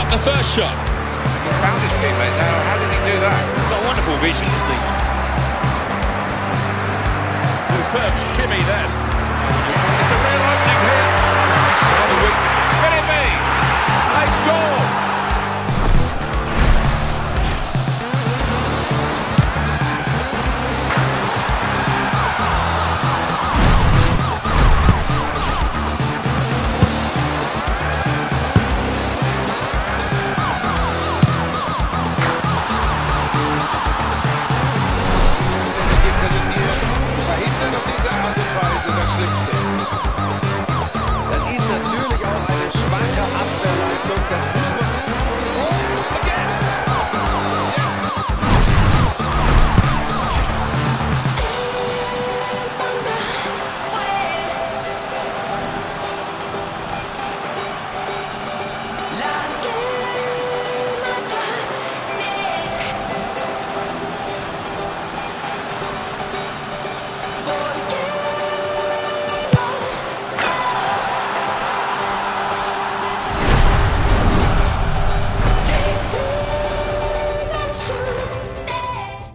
blocked the first shot. He's found his teammate now. How did he do that? He's got wonderful vision, isn't he? Superb shimmy then.